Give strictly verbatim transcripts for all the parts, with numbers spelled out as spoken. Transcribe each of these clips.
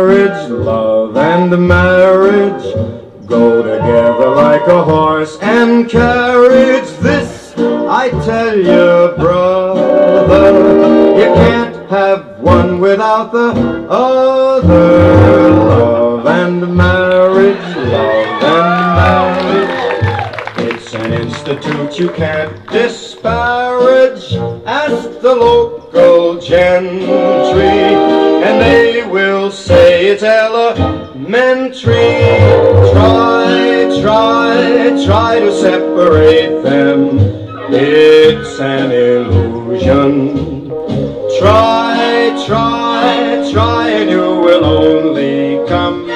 marriage, love and marriage go together like a horse and carriage. This I tell you, brother, you can't have one without the other. Love and marriage, love and marriage, it's an institute you can't disparage. Ask the local gentry and they will say it's elementary. Try, try, try to separate them, it's an illusion. Try, try, try, and you will only come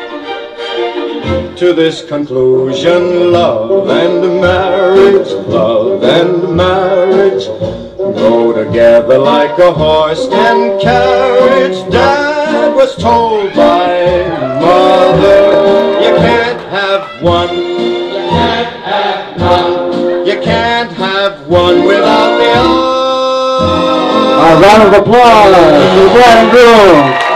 to this conclusion. Love and marriage, love and marriage go together like a horse and carriage. Dad was told by mother, you can't have one, you can't have none, you can't have one without the other. A round of applause for the bride and groom.